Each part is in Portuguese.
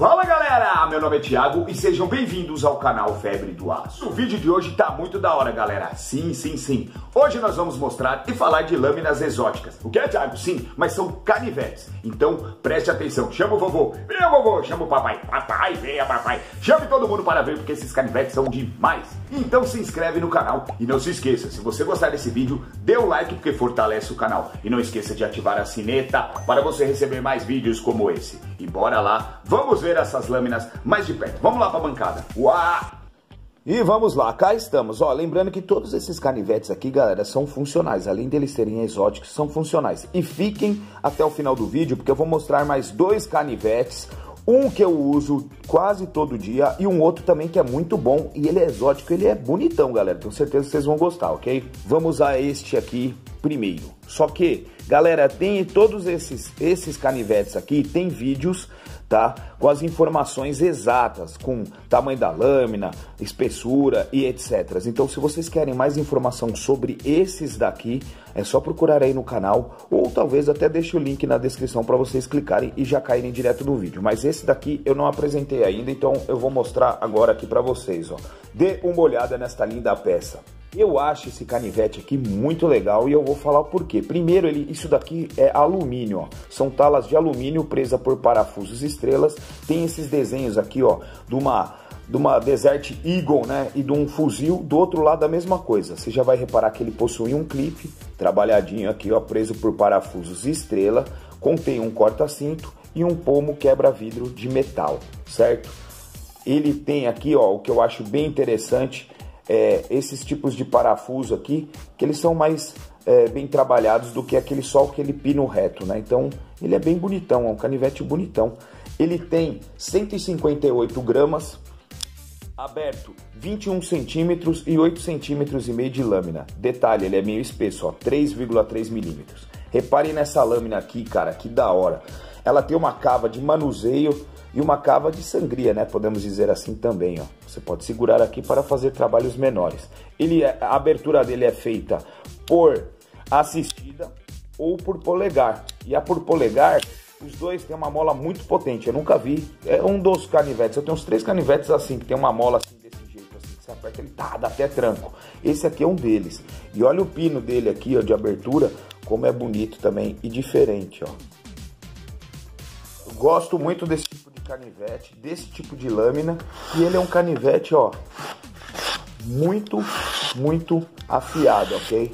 Fala galera, meu nome é Thiago e sejam bem-vindos ao canal Febre do Aço. O vídeo de hoje tá muito da hora, galera. Sim. Hoje nós vamos mostrar e falar de lâminas exóticas. O que é, Thiago? Sim, mas são canivetes. Então preste atenção, chama o vovô, venha vovô, chama o papai, papai, venha papai. Chame todo mundo para ver porque esses canivetes são demais. Então se inscreve no canal e não se esqueça, se você gostar desse vídeo, dê um like porque fortalece o canal. E não esqueça de ativar a sineta para você receber mais vídeos como esse. E bora lá, vamos ver essas lâminas mais de perto. Vamos lá para a bancada. Uau! E vamos lá, cá estamos. Ó, lembrando que todos esses canivetes aqui, galera, são funcionais. Além deles serem exóticos, são funcionais. E fiquem até o final do vídeo, porque eu vou mostrar mais dois canivetes. Um que eu uso quase todo dia e um outro também que é muito bom. E ele é exótico, ele é bonitão, galera. Tenho certeza que vocês vão gostar, ok? Vamos a este aqui primeiro. Só que, galera, tem todos esses canivetes aqui, tem vídeos, tá? Com as informações exatas, com tamanho da lâmina, espessura e etc. Então, se vocês querem mais informação sobre esses daqui, é só procurar aí no canal, ou talvez até deixe o link na descrição para vocês clicarem e já caírem direto no vídeo. Mas esse daqui eu não apresentei ainda, então eu vou mostrar agora aqui para vocês, ó. Dê uma olhada nesta linda peça. Eu acho esse canivete aqui muito legal e eu vou falar o porquê. Primeiro, isso daqui é alumínio, ó. São talas de alumínio presa por parafusos estrelas. Tem esses desenhos aqui, ó, de uma Desert Eagle, né, e de um fuzil. Do outro lado a mesma coisa. Você já vai reparar que ele possui um clipe trabalhadinho aqui, ó, preso por parafusos estrela. Contém um corta-cinto e um pomo quebra-vidro de metal, certo? Ele tem aqui, ó, o que eu acho bem interessante. Esses tipos de parafuso aqui, que eles são mais bem trabalhados do que aquele pino reto, né? Então, ele é bem bonitão, é um canivete bonitão. Ele tem 158 gramas, aberto 21 centímetros e 8 centímetros e meio de lâmina. Detalhe, ele é meio espesso, ó, 3,3 milímetros. Reparem nessa lâmina aqui, cara, que da hora. Ela tem uma cava de manuseio e uma cava de sangria, né? Podemos dizer assim também, ó. Você pode segurar aqui para fazer trabalhos menores. A abertura dele é feita por assistida ou por polegar. E a por polegar, os dois têm uma mola muito potente. Eu nunca vi. É um dos canivetes. Eu tenho uns 3 canivetes assim, que tem uma mola assim, desse jeito, assim, que você aperta ele, tá, dá até tranco. Esse aqui é um deles. E olha o pino dele aqui, ó, de abertura, como é bonito também e diferente, ó. Eu gosto muito desse tipo de canivete, desse tipo de lâmina, e ele é um canivete, ó, muito afiado, ok?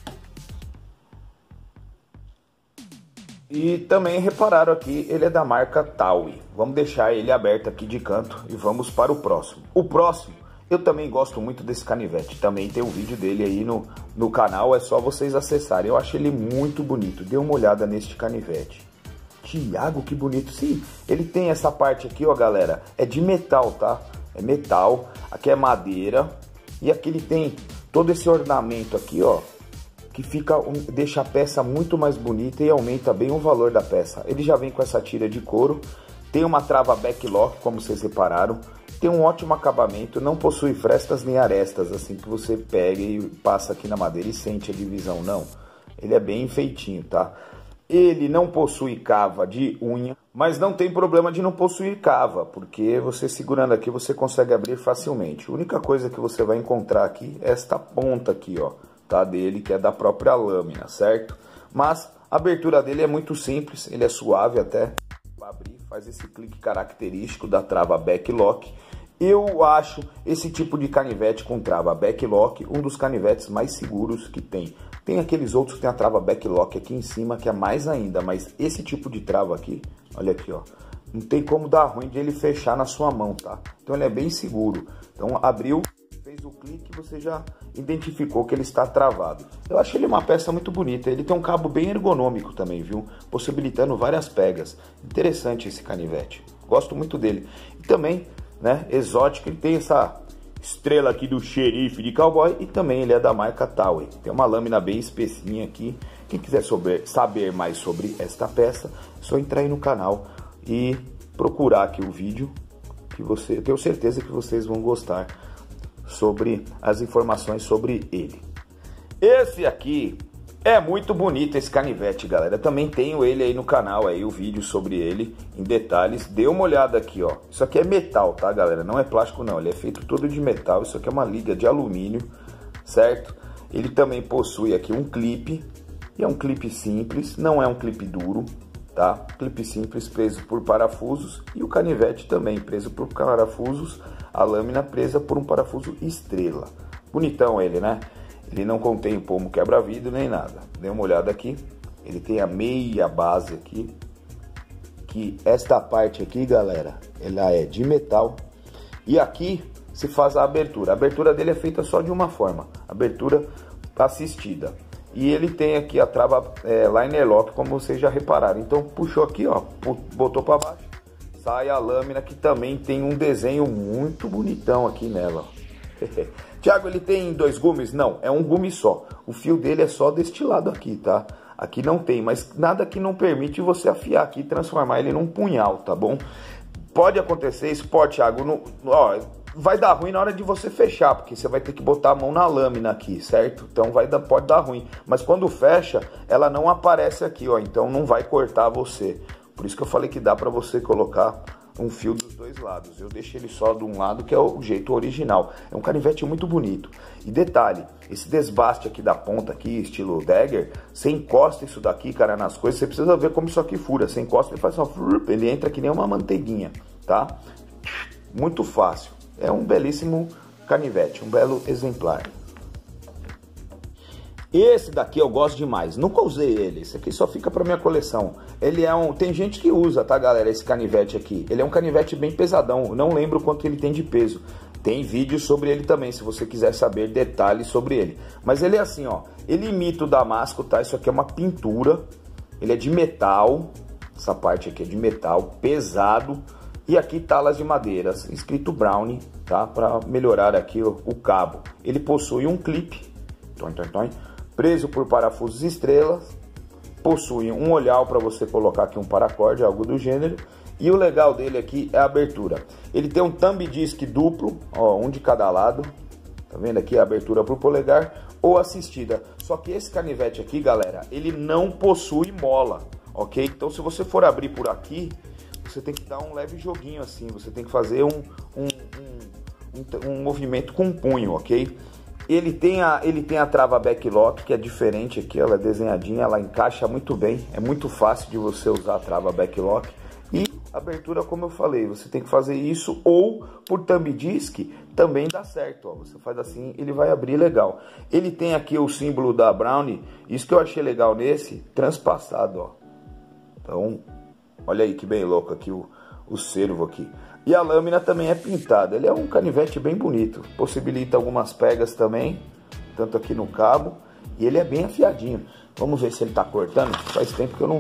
E também repararam aqui, ele é da marca Taui. Vamos deixar ele aberto aqui de canto e vamos para o próximo. O próximo, eu também gosto muito desse canivete, também tem um vídeo dele aí no canal, é só vocês acessarem. Eu acho ele muito bonito, dê uma olhada neste canivete. Thiago, que bonito. Sim, ele tem essa parte aqui, ó, galera, é de metal, tá? É metal, aqui é madeira. E aqui ele tem todo esse ornamento aqui, ó, que deixa a peça muito mais bonita e aumenta bem o valor da peça. Ele já vem com essa tira de couro, tem uma trava backlock, como vocês repararam. Tem um ótimo acabamento, não possui frestas nem arestas, assim, que você pega e passa aqui na madeira e sente a divisão, não. Ele é bem feitinho, tá? Ele não possui cava de unha, mas não tem problema de não possuir cava, porque você segurando aqui você consegue abrir facilmente. A única coisa que você vai encontrar aqui é esta ponta aqui, ó, tá, dele, que é da própria lâmina, certo? Mas a abertura dele é muito simples, ele é suave até. Vai abrir, faz esse clique característico da trava backlock. Eu acho esse tipo de canivete com trava backlock um dos canivetes mais seguros que tem. Tem aqueles outros que tem a trava backlock aqui em cima, que é mais ainda, mas esse tipo de trava aqui, olha aqui, ó, não tem como dar ruim de ele fechar na sua mão, tá? Então ele é bem seguro. Então abriu, fez o clique, você já identificou que ele está travado. Eu acho ele uma peça muito bonita, ele tem um cabo bem ergonômico também, viu? Possibilitando várias pegas. Interessante esse canivete, gosto muito dele. E também, né, exótico, ele tem essa estrela aqui do xerife de cowboy e também ele é da marca Taui. Tem uma lâmina bem espessinha aqui. Quem quiser saber mais sobre esta peça, é só entrar aí no canal e procurar aqui o vídeo, que eu tenho certeza que vocês vão gostar sobre as informações sobre ele. Esse aqui É muito bonito esse canivete, galera. Também tenho ele aí no canal, aí o vídeo sobre ele em detalhes. Dê uma olhada aqui, ó. Isso aqui é metal, tá, galera? Não é plástico, não. Ele é feito todo de metal. Isso aqui é uma liga de alumínio, certo? Ele também possui aqui um clipe. E é um clipe simples, não é um clipe duro, tá? Clipe simples preso por parafusos. E o canivete também preso por parafusos. A lâmina presa por um parafuso estrela. Bonitão ele, né? Ele não contém pomo quebra-vidro nem nada. Dê uma olhada aqui. Ele tem a meia base aqui. Que esta parte aqui, galera, ela é de metal. E aqui se faz a abertura. A abertura dele é feita só de uma forma. Abertura assistida. E ele tem aqui a trava liner lock, como vocês já repararam. Então puxou aqui, ó, botou para baixo. Sai a lâmina, que também tem um desenho muito bonitão aqui nela, ó. Thiago, ele tem 2 gumes? Não, é um gume só. O fio dele é só deste lado aqui, tá? Aqui não tem, mas nada que não permite você afiar aqui e transformar ele num punhal, tá bom? Pode acontecer isso, pode, Thiago, ó, vai dar ruim na hora de você fechar, porque você vai ter que botar a mão na lâmina aqui, certo? Então pode dar ruim. Mas quando fecha, ela não aparece aqui, ó, então não vai cortar você. Por isso que eu falei que dá pra você colocar um fio dos 2 lados. Eu deixei ele só de um lado, que é o jeito original. É um canivete muito bonito. E detalhe, esse desbaste aqui da ponta aqui, estilo dagger, você encosta isso daqui, cara, nas coisas, você precisa ver como isso aqui fura. Você encosta e faz assim, ó, ele entra que nem uma manteiguinha, tá? Muito fácil. É um belíssimo canivete, um belo exemplar. Esse daqui eu gosto demais, nunca usei ele, esse aqui só fica para minha coleção. Ele é tem gente que usa, tá, galera, esse canivete aqui. Ele é um canivete bem pesadão, não lembro quanto ele tem de peso. Tem vídeo sobre ele também, se você quiser saber detalhes sobre ele. Mas ele é assim, ó, ele imita o damasco, tá? Isso aqui é uma pintura, ele é de metal, essa parte aqui é de metal, pesado. E aqui talas de madeiras, escrito Brownie, tá? Para melhorar aqui o cabo. Ele possui um clipe, preso por parafusos estrelas, possui um olhar para você colocar aqui um paracorde, algo do gênero, e o legal dele aqui é a abertura. Ele tem um thumb disc duplo, ó, um de cada lado, tá vendo aqui a abertura para o polegar, ou assistida. Só que esse canivete aqui, galera, ele não possui mola, ok? Então se você for abrir por aqui, você tem que dar um leve joguinho assim, você tem que fazer um movimento com o punho, ok? Ele tem a trava backlock, que é diferente aqui, ela é desenhadinha, ela encaixa muito bem, é muito fácil de você usar a trava backlock. E abertura, como eu falei, você tem que fazer isso ou por thumb disc, também dá certo, ó. Você faz assim, ele vai abrir legal. Ele tem aqui o símbolo da Brownie, isso que eu achei legal nesse, transpassado, ó. Então, olha aí que bem louco aqui o cervo aqui. E a lâmina também é pintada. Ele é um canivete bem bonito. Possibilita algumas pegas também, tanto aqui no cabo. E ele é bem afiadinho. Vamos ver se ele tá cortando. Faz tempo que eu não...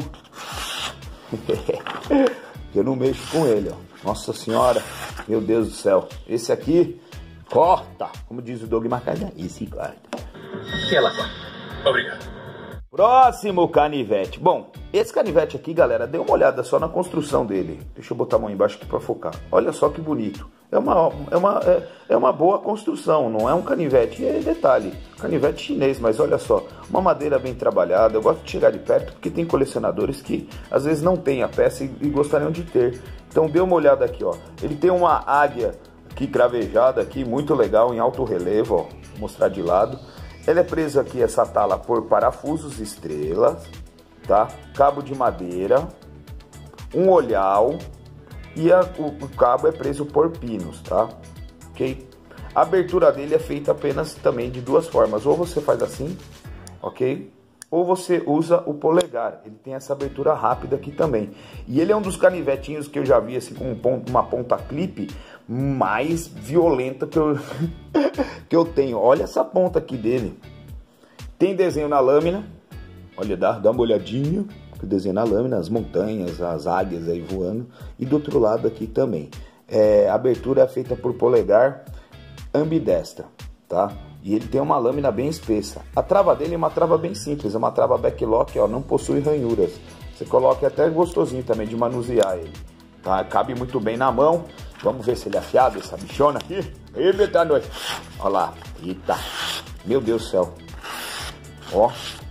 que eu não mexo com ele, ó. Nossa senhora, meu Deus do céu. Esse aqui corta. Como diz o Doug Macaulay, esse corta. E ela corta. Obrigado. Próximo canivete. Bom, esse canivete aqui, galera, dê uma olhada só na construção dele. Deixa eu botar a mão embaixo aqui para focar. Olha só que bonito. É uma boa construção, não é um canivete. E detalhe, canivete chinês, mas olha só, uma madeira bem trabalhada. Eu gosto de chegar de perto porque tem colecionadores que às vezes não tem a peça e gostariam de ter. Então dê uma olhada aqui, ó. Ele tem uma águia aqui cravejada aqui, muito legal, em alto relevo, ó. Vou mostrar de lado. Ele é preso aqui, essa tala, por parafusos estrelas, tá? Cabo de madeira, um olhal e o cabo é preso por pinos, tá? Ok? A abertura dele é feita apenas também de 2 formas. Ou você faz assim, ok? Ou você usa o polegar. Ele tem essa abertura rápida aqui também. E ele é um dos canivetinhos que eu já vi assim com uma ponta clipe mais violenta que eu tenho. Olha essa ponta aqui dele. Tem desenho na lâmina. Olha, dá uma olhadinha. O desenho na lâmina, as montanhas, as águias aí voando. E do outro lado aqui também. A abertura é feita por polegar ambidestra, tá? E ele tem uma lâmina bem espessa. A trava dele é uma trava bem simples, é uma trava backlock, ó, não possui ranhuras. Você coloca, é até gostosinho também de manusear ele, tá? Cabe muito bem na mão. Vamos ver se ele é afiado, essa bichona aqui. Eita, nós. Olha lá. Eita. Meu Deus do céu. Ó.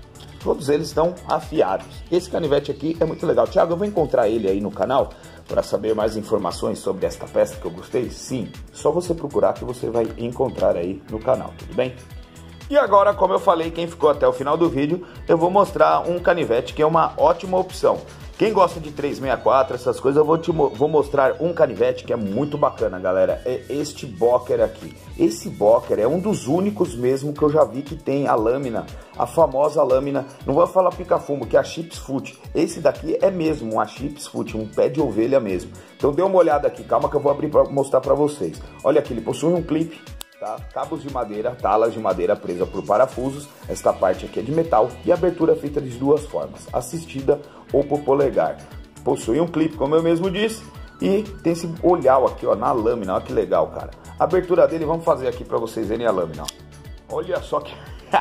todos eles estão afiados. Esse canivete aqui é muito legal. Thiago, eu vou encontrar ele aí no canal para saber mais informações sobre esta peça que eu gostei? Sim, só você procurar que você vai encontrar aí no canal, tudo bem? E agora, como eu falei, quem ficou até o final do vídeo, eu vou mostrar um canivete que é uma ótima opção. Quem gosta de 364, essas coisas, eu vou mostrar um canivete que é muito bacana, galera. É este Boker aqui. Esse Boker é um dos únicos mesmo que eu já vi que tem a lâmina, a famosa lâmina, não vou falar pica-fumo, que é a Chips Foot. Esse daqui é mesmo uma Chips Foot, um pé de ovelha mesmo. Então dê uma olhada aqui, calma que eu vou abrir para mostrar para vocês. Olha aqui, ele possui um clipe. Tá? Cabos de madeira, talas de madeira presa por parafusos, esta parte aqui é de metal e abertura feita de duas formas, assistida ou por polegar. Possui um clipe, como eu mesmo disse, e tem esse olhar aqui ó, na lâmina, olha que legal, cara. A abertura dele, vamos fazer aqui para vocês verem a lâmina. Ó. Olha só que...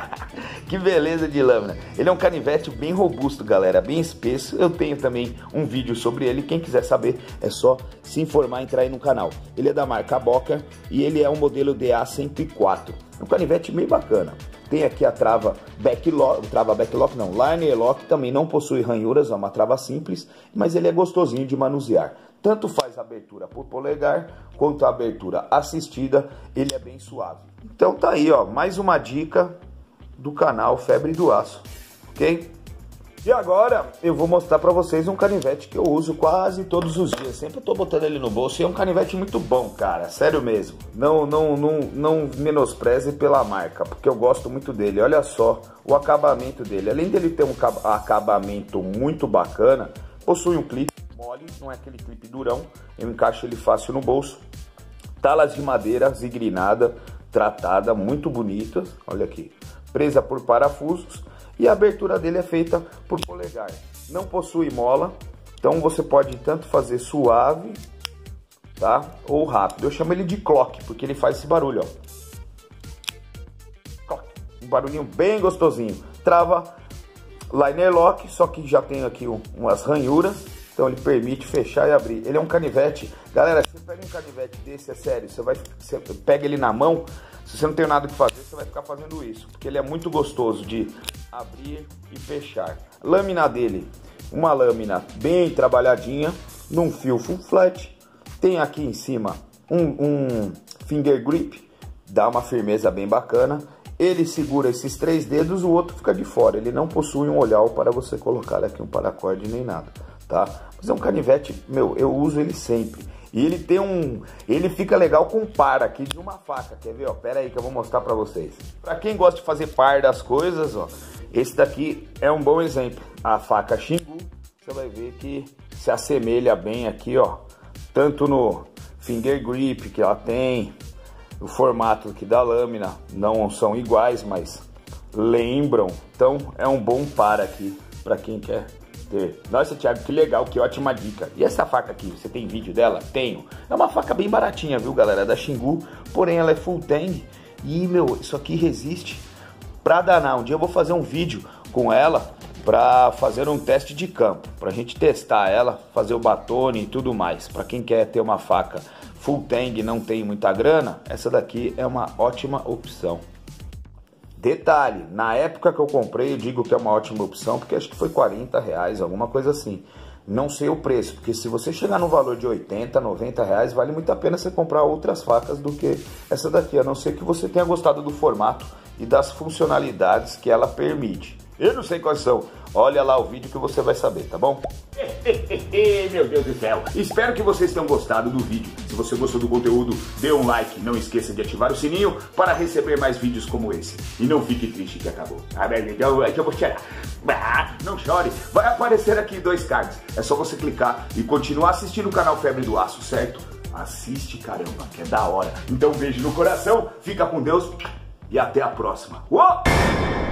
que beleza de lâmina. Ele é um canivete bem robusto, galera, bem espesso. Eu tenho também um vídeo sobre ele. Quem quiser saber é só se informar e entrar aí no canal. Ele é da marca Boker e ele é um modelo DA104. Um canivete meio bacana. Tem aqui a trava backlock, liner lock, também não possui ranhuras, é uma trava simples, mas ele é gostosinho de manusear. Tanto faz a abertura por polegar, quanto a abertura assistida, ele é bem suave. Então tá aí, ó, mais uma dica do canal Febre do Aço, ok? E agora eu vou mostrar pra vocês um canivete que eu uso quase todos os dias. Sempre eu tô botando ele no bolso e é um canivete muito bom, cara, sério mesmo. Não menospreze pela marca, porque eu gosto muito dele. Olha só o acabamento dele. Além dele ter um acabamento muito bacana, possui um clipe mole, não é aquele clipe durão. Eu encaixo ele fácil no bolso. Talas de madeira zigrinada, tratada, muito bonitas. Olha aqui. Presa por parafusos e a abertura dele é feita por polegar. Não possui mola, então você pode tanto fazer suave, tá? Ou rápido. Eu chamo ele de clock, porque ele faz esse barulho, ó. Um barulhinho bem gostosinho. Trava liner lock, só que já tem aqui umas ranhuras, então ele permite fechar e abrir. Ele é um canivete, galera, se você pega um canivete desse, é sério, você pega ele na mão, se você não tem nada que fazer, você vai ficar fazendo isso, porque ele é muito gostoso de abrir e fechar. Lâmina dele, uma lâmina bem trabalhadinha, num fio full flat. Tem aqui em cima um finger grip, dá uma firmeza bem bacana. Ele segura esses 3 dedos, o outro fica de fora. Ele não possui um olhar para você colocar aqui um paracorde nem nada, tá? Mas é um canivete, meu, eu uso ele sempre. E ele tem ele fica legal com par aqui de uma faca, quer ver, ó? Pera aí que eu vou mostrar pra vocês. Pra quem gosta de fazer par das coisas, ó, esse daqui é um bom exemplo. A faca Xingu, você vai ver que se assemelha bem aqui, ó. Tanto no finger grip que ela tem, o formato aqui da lâmina, não são iguais, mas lembram. Então é um bom par aqui pra quem quer ter. Nossa, Thiago, que legal, que ótima dica. E essa faca aqui, você tem vídeo dela? Tenho. É uma faca bem baratinha, viu, galera? É da Xingu, porém ela é full tang. E, meu, isso aqui resiste pra danar. Um dia eu vou fazer um vídeo com ela pra fazer um teste de campo, pra gente testar ela, fazer o batone e tudo mais. Pra quem quer ter uma faca full tang e não tem muita grana, essa daqui é uma ótima opção. Detalhe, na época que eu comprei, eu digo que é uma ótima opção, porque acho que foi R$40, alguma coisa assim. Não sei o preço, porque se você chegar no valor de 80, 90 reais, vale muito a pena você comprar outras facas do que essa daqui, a não ser que você tenha gostado do formato e das funcionalidades que ela permite. Eu não sei quais são, olha lá o vídeo que você vai saber, tá bom? Meu Deus do céu. Espero que vocês tenham gostado do vídeo. Se você gostou do conteúdo, dê um like. Não esqueça de ativar o sininho para receber mais vídeos como esse. E não fique triste que acabou. Eu vou chorar. Não chore. Vai aparecer aqui 2 cards. É só você clicar e continuar assistindo o canal Febre do Aço, certo? Assiste, caramba, que é da hora. Então, beijo no coração. Fica com Deus e até a próxima. Uou!